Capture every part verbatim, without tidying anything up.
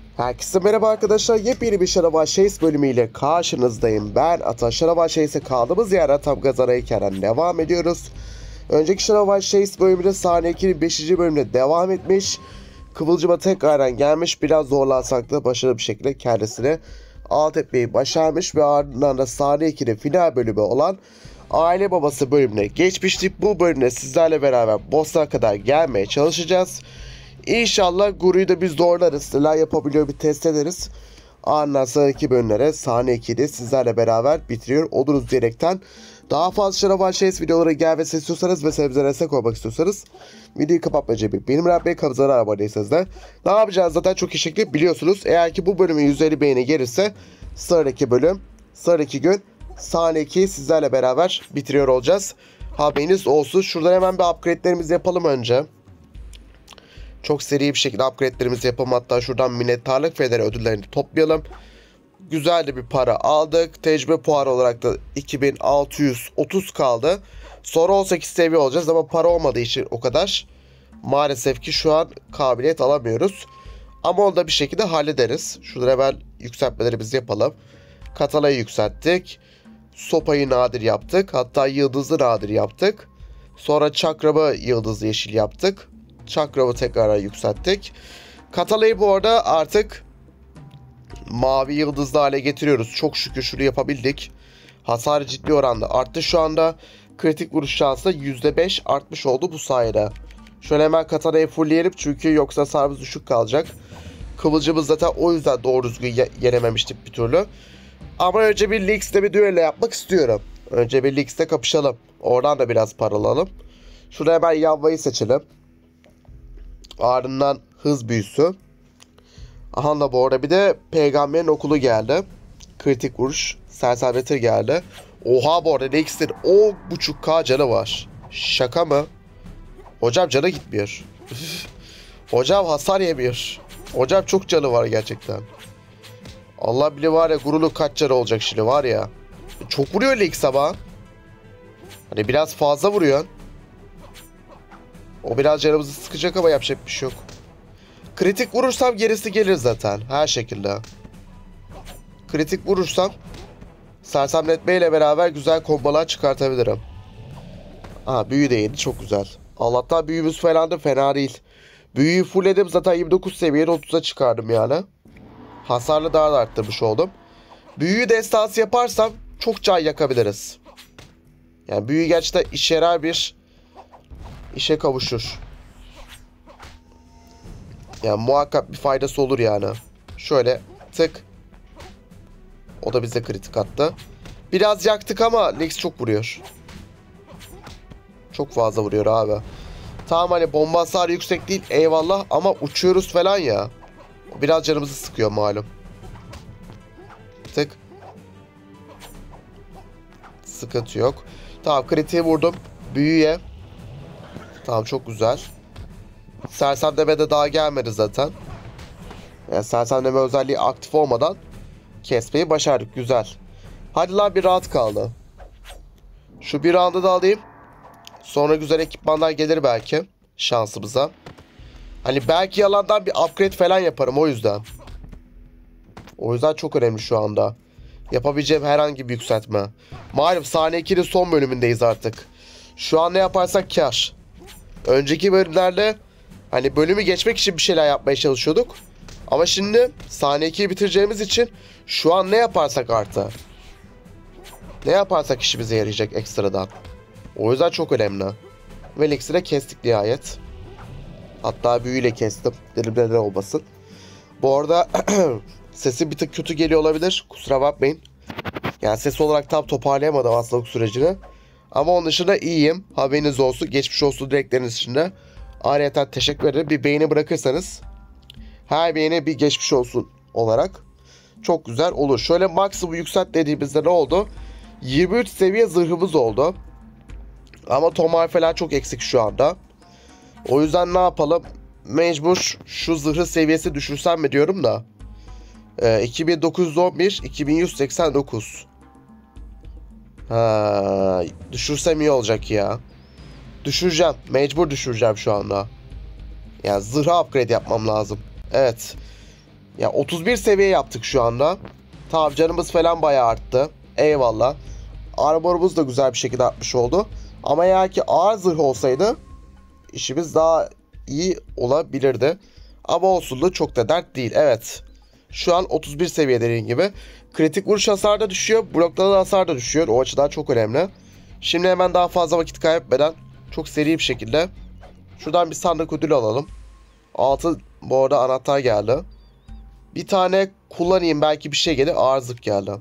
Herkese merhaba arkadaşlar. Yepyeni bir Şaraval Chase bölümüyle karşınızdayım. Ben Ata. Şaraval Chase'e kaldığımız yerden tam gaz arayken devam ediyoruz. Önceki Şaraval Chase bölümünde sahne ikinin beşinci bölümüne devam etmiş. Kıvılcıma tekrardan gelmiş. Biraz zorlansak da başarılı bir şekilde kendisini alt etmeyi başarmış. Ve ardından da sahne ikinin final bölümü olan Aile Babası bölümüne geçmiştik. Bu bölümde sizlerle beraber boss'a kadar gelmeye çalışacağız. İnşallah Guru'yu da biz zorlarız. Neler yapabiliyor bir test ederiz. Ardından sonraki bölümlere sahne ikide sizlerle beraber bitiriyor oluruz diyerekten. Daha fazla Şaraval Chase videoları gelmesi istiyorsanız ve sebze destek olmak istiyorsanız videoyu kapatmayacak bir benim Rabbim kabzara aboneyseniz de ne yapacağız zaten çok iyi şekilde biliyorsunuz. Eğer ki bu bölümün yüz elli beğeni gelirse sonraki bölüm, sonraki gün sahne ikiyi sizlerle beraber bitiriyor olacağız. Haberiniz olsun. Şuradan hemen bir upgrade'lerimizi yapalım önce. Çok seri bir şekilde upgrade'lerimizi yapalım. Hatta şuradan minnettarlık federi ödüllerini toplayalım. Güzel de bir para aldık. Tecrübe puanı olarak da iki bin altı yüz otuz kaldı. Sonra on sekiz seviye olacağız ama para olmadığı için o kadar. Maalesef ki şu an kabiliyet alamıyoruz. Ama onu da bir şekilde hallederiz. Şurada hemen yükseltmelerimizi yapalım. Katalayı yükselttik. Sopayı nadir yaptık. Hatta yıldızlı nadir yaptık. Sonra çakramı yıldızlı yeşil yaptık. Çakramı tekrar yükselttik. Katalayı bu arada artık mavi yıldızlı hale getiriyoruz. Çok şükür şunu yapabildik. Hasar ciddi oranda arttı şu anda. Kritik vuruş şansı da yüzde beş artmış oldu bu sayede. Şöyle hemen Katalayı fullleyelim çünkü yoksa hasarımız düşük kalacak. Kıvılcımız zaten o yüzden doğru düzgün yenememiştik bir türlü. Ama önce bir Lix'le bir düello yapmak istiyorum. Önce bir Lix'le kapışalım. Oradan da biraz para alalım. Şuraya hemen yanmayı seçelim. Ardından hız büyüsü. Aha da bu arada bir de peygamberin okulu geldi. Kritik vuruş. Sersemletir geldi. Oha bu arada Lix'in on buçuk K canı var. Şaka mı? Hocam canı gitmiyor. Hocam hasar yemiyor. Hocam çok canı var gerçekten. Allah bile var ya Guru'nun kaç canı olacak şimdi var ya. Çok vuruyor Lix ama. Hani biraz fazla vuruyor. O biraz canımızı sıkacak ama yapacak bir şey yok. Kritik vurursam gerisi gelir zaten. Her şekilde. Kritik vurursam sersemletmeyle beraber güzel kombalar çıkartabilirim. Aha büyü de yedi. Çok güzel. Allah'tan büyümüz falan da fena değil. Büyüyü fullledim. Zaten yirmi dokuz seviyede otuza çıkardım yani. Hasarlı daha da arttırmış oldum. Büyüyü destansı yaparsam çok can yakabiliriz. Yani büyü gerçekten işe yarar bir işe kavuşur. Yani muhakkak bir faydası olur yani. Şöyle tık. O da bize kritik attı. Biraz yaktık ama Lix çok vuruyor. Çok fazla vuruyor abi. Tamam hani bomba hasarı yüksek değil eyvallah ama uçuyoruz falan ya. O biraz canımızı sıkıyor malum. Tık. Sıkıntı yok. Tamam kritiği vurdum. Büyüye. Tamam çok güzel. Sersemleme de daha gelmedi zaten. Yani sersemleme özelliği aktif olmadan kesmeyi başardık. Güzel. Hadi lan bir rahat kaldı. Şu bir round'u da alayım. Sonra güzel ekipmanlar gelir belki. Şansımıza. Hani belki yalandan bir upgrade falan yaparım o yüzden. O yüzden çok önemli şu anda. Yapabileceğim herhangi bir yükseltme. Malum sahne ikinin son bölümündeyiz artık. Şu an ne yaparsak kar. Önceki bölümlerde hani bölümü geçmek için bir şeyler yapmaya çalışıyorduk. Ama şimdi sahne ikiyi bitireceğimiz için şu an ne yaparsak artı. Ne yaparsak işimize yarayacak ekstradan. O yüzden çok önemli. Ve Lix'i de kestik nihayet. Hatta büyüyle kestim. Dilimde ne olmasın. Bu arada sesim bir tık kötü geliyor olabilir. Kusura bakmayın. Yani ses olarak tam toparlayamadım hastalık sürecini. Ama onun dışında iyiyim. Haberiniz olsun. Geçmiş olsun dilekleriniz için de. Ayrıca teşekkür ederim. Bir beğeni bırakırsanız her beğeni bir geçmiş olsun olarak çok güzel olur. Şöyle maksimum yükselt dediğimizde ne oldu? yirmi üç seviye zırhımız oldu. Ama tomar falan çok eksik şu anda. O yüzden ne yapalım? Mecbur şu zırhı seviyesi düşürsem mi diyorum da. Ee, iki bin dokuz yüz on bir, iki bin yüz seksen dokuz. Ha, düşürsem iyi olacak ya. Düşüreceğim. Mecbur düşüreceğim şu anda. Yani zırha upgrade yapmam lazım. Evet. Ya otuz bir seviye yaptık şu anda. Tamam, canımız falan bayağı arttı. Eyvallah. Armorumuz da güzel bir şekilde artmış oldu. Ama eğer ki ağır zırh olsaydı işimiz daha iyi olabilirdi. Ama olsun da çok da dert değil. Evet. Şu an otuz bir seviye dediğim gibi. Kritik vuruş hasar da düşüyor. Bloklanan hasar da düşüyor. O açıdan çok önemli. Şimdi hemen daha fazla vakit kaybetmeden çok seri bir şekilde şuradan bir sandık ödülü alalım. Altı bu arada anahtar geldi. Bir tane kullanayım, belki bir şey gelir. Ağır zırh geldi.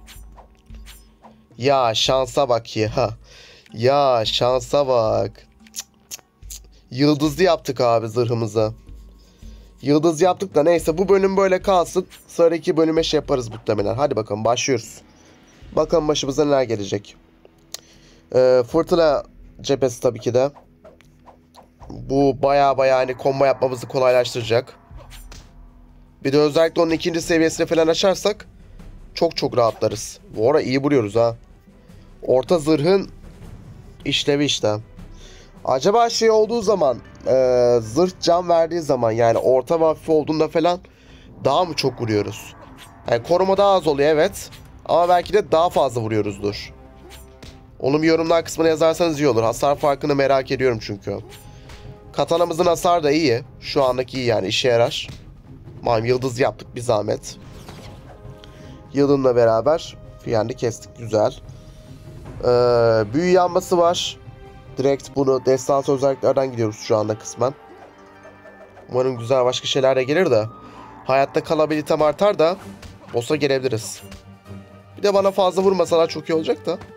Ya şansa bak ya. Ya şansa bak. Cık cık cık. Yıldızlı yaptık abi zırhımızı. Yıldız yaptık da neyse, bu bölüm böyle kalsın. Sonraki bölüme şey yaparız muhtemelen. Hadi bakalım, başlıyoruz. Bakalım başımıza neler gelecek. Ee, fırtına cephesi tabii ki de. Bu baya baya hani combo yapmamızı kolaylaştıracak. Bir de özellikle onun ikinci seviyesini falan açarsak çok çok rahatlarız. Bu ara iyi vuruyoruz ha. Orta zırhın işlevi işte. Acaba şey olduğu zaman e, zırh can verdiği zaman, yani orta ve hafif olduğunda falan daha mı çok vuruyoruz? Yani koruma daha az oluyor evet. Ama belki de daha fazla vuruyoruzdur. Onu bir yorumlar kısmına yazarsanız iyi olur. Hasar farkını merak ediyorum çünkü. Katanamızın hasar da iyi. Şu andaki iyi, yani işe yarar. Malum yıldız yaptık bir zahmet. Yıldızla beraber yani kestik, güzel. Ee, büyü yanması var. Direkt bunu destansı özelliklerden gidiyoruz şu anda kısmen. Umarım güzel başka şeyler de gelir de hayatta kalabilitem artar da boss'a gelebiliriz. Bir de bana fazla vurmasalar çok iyi olacak da.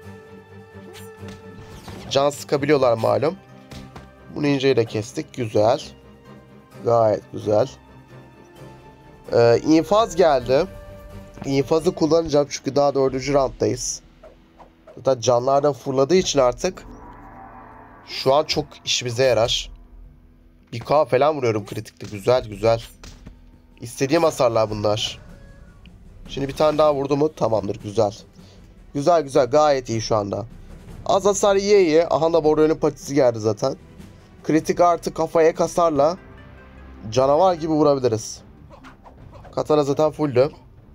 Can sıkabiliyorlar malum. Bu ninja'yı da kestik. Güzel. Gayet güzel. Ee, infaz geldi. İnfazı kullanacağım çünkü daha dördüncü rounddayız. Zaten canlardan fırladığı için artık şu an çok işimize yarar. bir K falan vuruyorum kritikte. Güzel güzel. İstediğim hasarlar bunlar. Şimdi bir tane daha vurdu mu? Tamamdır, güzel. Güzel güzel, gayet iyi şu anda. Az hasar iyi iyi. Aha da Borreo'nun patisi geldi zaten. Kritik artı kafaya kasarla canavar gibi vurabiliriz. Katana zaten fulldü.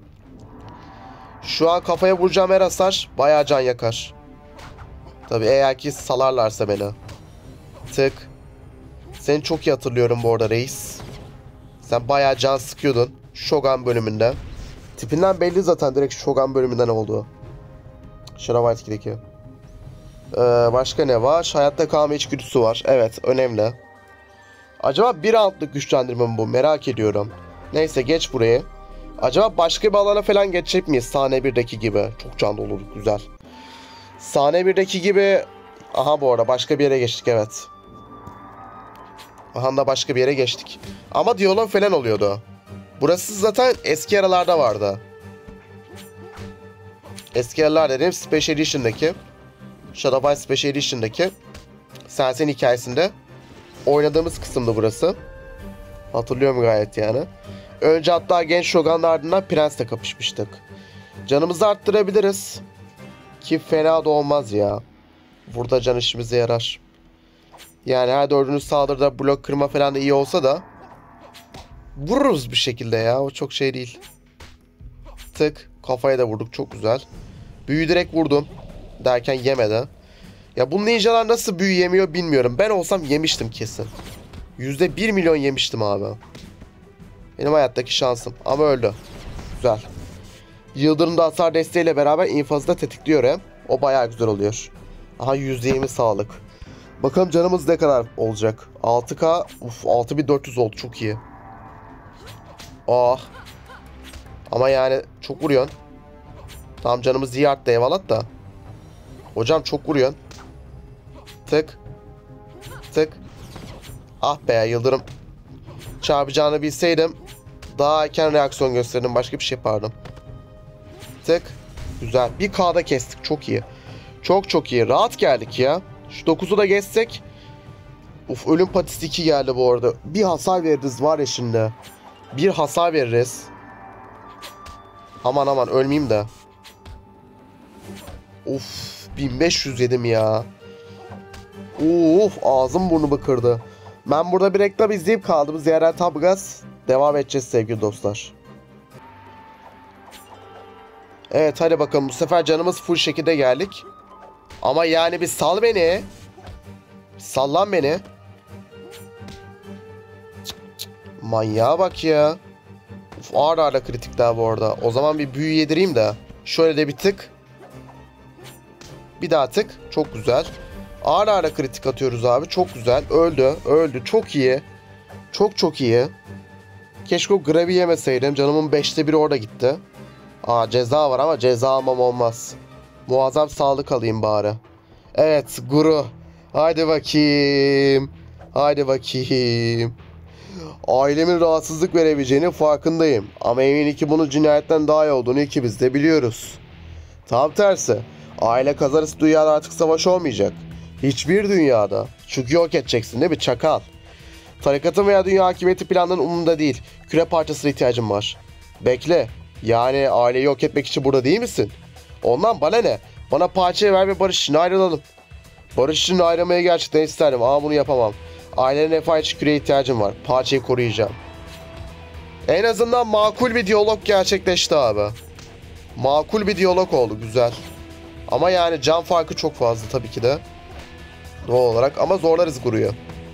Şu an kafaya vuracağım her hasar bayağı can yakar. Tabi eğer ki salarlarsa beni. Tık. Seni çok iyi hatırlıyorum bu arada reis. Sen bayağı can sıkıyordun Shogun bölümünde. Tipinden belli zaten direkt Shogun bölümünden olduğu. Shirawa ikideki. Ee, başka ne var? Hayatta kalma içgüdüsü var. Evet, önemli. Acaba bir roundluk güçlendirme mi bu? Merak ediyorum. Neyse, geç burayı. Acaba başka bir alana falan geçecek miyiz? Sahne birdeki gibi. Çok can doluluk, güzel. Sahne birdeki gibi. Aha, bu arada başka bir yere geçtik, evet. Aha da başka bir yere geçtik. Ama diyalog falan oluyordu. Burası zaten eski aralarda vardı. Eski aralar dediğim Special Edition'daki, Shadowbite Special Edition'daki Sensen hikayesinde oynadığımız kısımdı burası. Hatırlıyorum gayet yani. Önce hatta genç Shogun'la ardından Prens'le kapışmıştık. Canımızı arttırabiliriz. Ki fena da olmaz ya. Burada can işimize yarar. Yani her dördüncü saldırıda blok kırma falan da iyi olsa da vururuz bir şekilde ya. O çok şey değil. Tık. Kafaya da vurduk. Çok güzel. Büyü direkt vurdum. Derken yemedi. Ya bu ninjalar nasıl büyü yemiyor bilmiyorum. Ben olsam yemiştim kesin. yüzde bir milyon yemiştim abi. Benim hayattaki şansım. Ama öldü. Güzel. Yıldırım da hasar desteğiyle beraber infazı da tetikliyor hem. O bayağı güzel oluyor. Aha, yüzde yirmi sağlık. Bakalım canımız ne kadar olacak. altı K. Uf, altı bin dört yüz oldu. Çok iyi. Ah. Ama yani çok vuruyorsun. Tamam, canımız iyi arttı, eyvallah da. Hocam çok vuruyorsun. Tık. Tık. Ah be, yıldırım çarpacağını bilseydim daha erken reaksiyon gösterdim. Başka bir şey yapardım. Tık. Güzel. bir K'da kestik. Çok iyi. Çok çok iyi. Rahat geldik ya. Şu dokuzu da geçsek. Uf, ölüm patisi iki geldi bu arada. Bir hasar veririz var ya şimdi. Bir hasar veririz. Aman aman ölmeyeyim de. Uf, bin beş yüz yedim ya. Uf, ağzım burnumu kırdı. Ben burada bir reklam izleyip kaldığımız yerden tam gaz devam edeceğiz sevgili dostlar. Evet hadi bakalım, bu sefer canımız full şekilde geldik. Ama yani bir sal beni. Sallan beni. Cık cık. Manyağa bak ya. Uf, ağır ağır kritik daha bu arada. O zaman bir büyü yedireyim de. Şöyle de bir tık. Bir daha tık. Çok güzel. Ağır ağır kritik atıyoruz abi. Çok güzel. Öldü. Öldü. Çok iyi. Çok çok iyi. Keşke o gravi yemeseydim. Canımın beşte biri orada gitti. Aa, ceza var ama ceza almam olmaz. Muazzam sağlık alayım bari. Evet Guru. Haydi bakayım. Haydi bakayım. Ailemin rahatsızlık verebileceğinin farkındayım. Ama eminim ki bunun cinayetten daha iyi olduğunu ikimiz de biliyoruz. Tam tersi. Aile kazanırsa dünyada artık savaş olmayacak. Hiçbir dünyada. Çünkü yok edeceksin değil mi çakal? Tarikatın veya dünya hakimiyeti planının umurunda değil. Küre parçasına ihtiyacım var. Bekle. Yani aileyi yok etmek için burada değil misin? Ondan bana ne? Bana parçayı ver ve barış için ayrılalım. Barış için ayrılmayı gerçekten isterdim ama bunu yapamam. Ailenin refah için küreye ihtiyacım var. Parçayı koruyacağım. En azından makul bir diyalog gerçekleşti abi. Makul bir diyalog oldu, güzel. Ama yani can farkı çok fazla tabii ki de. Doğal olarak ama zorlarız Guru'yu.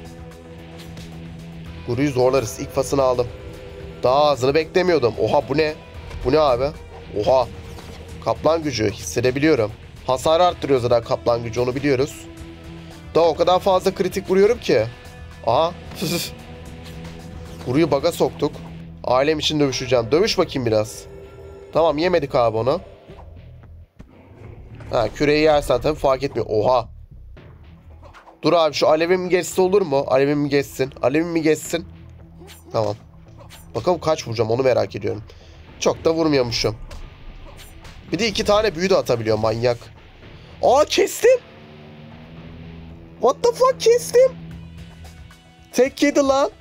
Guru'yu zorlarız. İlk fasını aldım. Daha azını beklemiyordum. Oha bu ne? Bu ne abi? Oha. Kaplan gücü hissedebiliyorum. Hasarı arttırıyor zaten kaplan gücü, onu biliyoruz. Daha o kadar fazla kritik vuruyorum ki. Aha. Guru'yu baga soktuk. Ailem için dövüşeceğim. Dövüş bakayım biraz. Tamam yemedik abi onu. Ha, küreyi yersen tabii fark etmiyor. Oha. Dur abi, şu alevim mi geçse olur mu? Alevim mi geçsin? Alevim mi geçsin? Tamam. Bakalım kaç vuracağım, onu merak ediyorum. Çok da vurmuyormuşum. Bir de iki tane büyü de atabiliyor manyak. Aa, kestim. What the fuck, kestim. Tek yedi lan.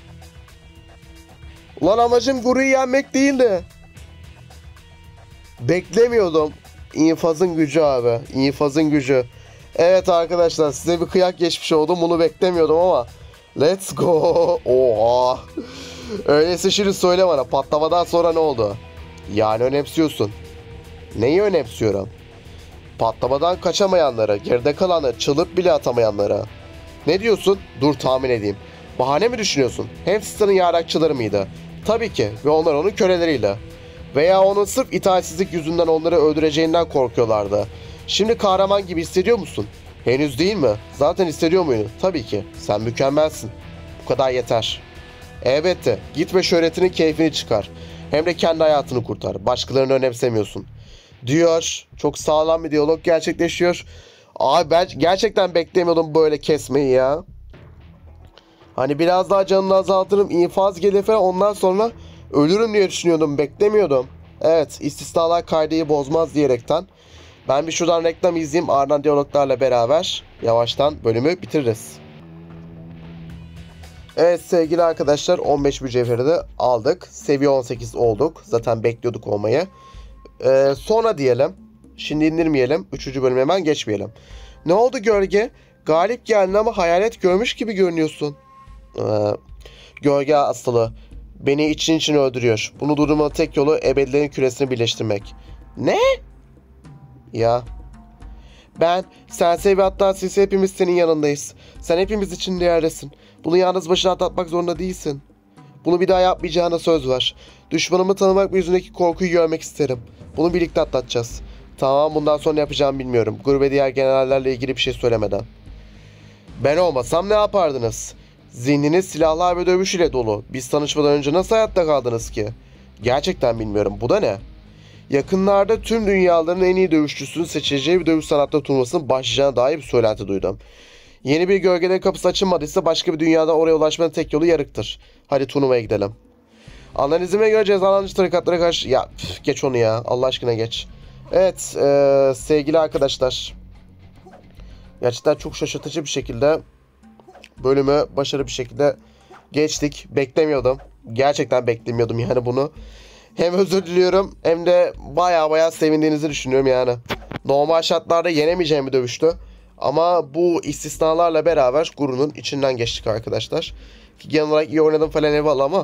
Ulan amacım Guru'yu yenmek değildi. Beklemiyordum. İnfazın gücü abi. İnfazın gücü. Evet arkadaşlar, size bir kıyak geçmiş oldum. Bunu beklemiyordum ama. Let's go. Oha. Öyleyse şimdi söyle bana, patlamadan sonra ne oldu? Yani önemsiyorsun. Neyi önemsiyorum? Patlamadan kaçamayanlara, geride kalanları, çığlık bile atamayanlara. Ne diyorsun? Dur tahmin edeyim. Bahane mi düşünüyorsun? Hamster'ın yarakçıları mıydı? Tabii ki, ve onlar onun köleleriyle. Veya onun sırf itaatsizlik yüzünden onları öldüreceğinden korkuyorlardı. Şimdi kahraman gibi hissediyor musun? Henüz değil mi? Zaten hissediyor muydun? Tabii ki. Sen mükemmelsin. Bu kadar yeter. Elbette. Git ve şöhretinin keyfini çıkar. Hem de kendi hayatını kurtar. Başkalarını önemsemiyorsun. Diyor. Çok sağlam bir diyalog gerçekleşiyor. Abi ben gerçekten beklemiyordum böyle kesmeyi ya. Hani biraz daha canını azaltırım, infaz gelir falan, ondan sonra ölürüm diye düşünüyordum. Beklemiyordum. Evet, istisnalar kaideyi bozmaz diyerekten. Ben bir şuradan reklam izleyeyim. Ardından diyaloglarla beraber yavaştan bölümü bitiririz. Evet sevgili arkadaşlar, on beş mücevheri de aldık. Seviye on sekiz olduk. Zaten bekliyorduk olmayı. Ee, sonra diyelim. Şimdi indirmeyelim. Üçüncü bölüme hemen geçmeyelim. Ne oldu gölge? Galip geldin ama hayalet görmüş gibi görünüyorsun. Ee, gölge hastalığı. Beni için için öldürüyor. Bunu durdurmanın tek yolu ebedilerin küresini birleştirmek. Ne? Ya. Ben, Sensei ve hatta siz hepimiz senin yanındayız. Sen hepimiz için değerlisin. Bunu yalnız başına atlatmak zorunda değilsin. Bunu bir daha yapmayacağına söz ver. Düşmanımı tanımak ve yüzündeki korkuyu görmek isterim. Bunu birlikte atlatacağız. Tamam, bundan sonra ne yapacağımı bilmiyorum. Guru ve diğer generallerle ilgili bir şey söylemeden. Ben olmasam ne yapardınız? Zihniniz silahlar ve dövüş ile dolu. Biz tanışmadan önce nasıl hayatta kaldınız ki? Gerçekten bilmiyorum. Bu da ne? Yakınlarda tüm dünyaların en iyi dövüşçüsünün seçileceği bir dövüş sanatları turnuvasının başlayacağına dair bir söylenti duydum. Yeni bir gölgede kapısı açılmadıysa başka bir dünyada oraya ulaşmanın tek yolu yarıktır. Hadi turnuvaya gidelim. Analizime göre cezalandırıcı tarikatlara karşı... Ya püf, geç onu ya. Allah aşkına geç. Evet ee, sevgili arkadaşlar. Gerçekten çok şaşırtıcı bir şekilde bölümü başarılı bir şekilde geçtik. Beklemiyordum. Gerçekten beklemiyordum yani bunu. Hem özür diliyorum hem de baya baya sevindiğinizi düşünüyorum yani. Normal şartlarda yenemeyeceğim bir dövüştü. Ama bu istisnalarla beraber Guru'nun içinden geçtik arkadaşlar. Genel olarak iyi oynadım falan eyvallah ama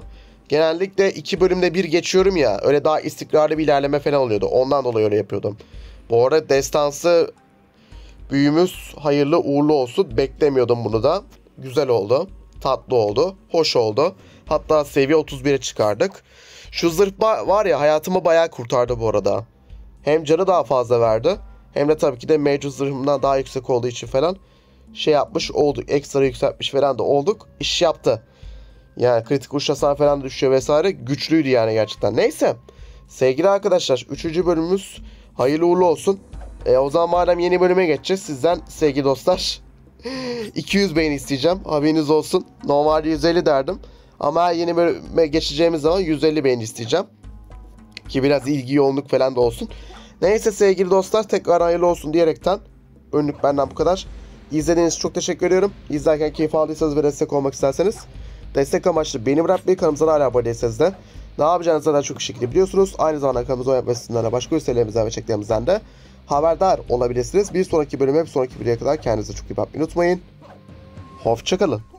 Genellikle iki bölümde bir geçiyorum ya. Öyle daha istikrarlı bir ilerleme falan oluyordu. Ondan dolayı öyle yapıyordum. Bu arada destansı büyümüz hayırlı uğurlu olsun. Beklemiyordum bunu da. Güzel oldu. Tatlı oldu. Hoş oldu. Hatta seviye otuz bire çıkardık. Şu zırh var ya, hayatımı bayağı kurtardı bu arada. Hem canı daha fazla verdi. Hem de tabii ki de mevcut zırhımdan daha yüksek olduğu için falan şey yapmış olduk. Ekstra yükseltmiş falan da olduk. İş yaptı. Yani kritik uç hasar falan düşüyor vesaire. Güçlüydü yani gerçekten. Neyse. Sevgili arkadaşlar, üçüncü bölümümüz hayırlı uğurlu olsun. E, o zaman madem yeni bölüme geçeceğiz. Sizden sevgili dostlar iki yüz beğeni isteyeceğim. Haberiniz olsun. Normalde yüz elli derdim. Ama her yeni bölüme geçeceğimiz zaman yüz elli beğeni isteyeceğim. Ki biraz ilgi yoğunluk falan da olsun. Neyse sevgili dostlar, tekrar hayırlı olsun diyerekten önlük benden bu kadar. İzlediğiniz için çok teşekkür ediyorum. İzlerken keyif aldıysanız ve destek olmak isterseniz destek amaçlı beğeni bırakmayı, kanalımıza hala abone değilseniz de ne yapacağınızı zaten çok iyi şekilde biliyorsunuz. Aynı zamanda kanalımıza abone olmayı, başka üyelerimizden ve çeklerimizden de haberdar olabilirsiniz. Bir sonraki bölüme, bir sonraki videoya kadar kendinize çok iyi bakmayı unutmayın. Hoşça kalın.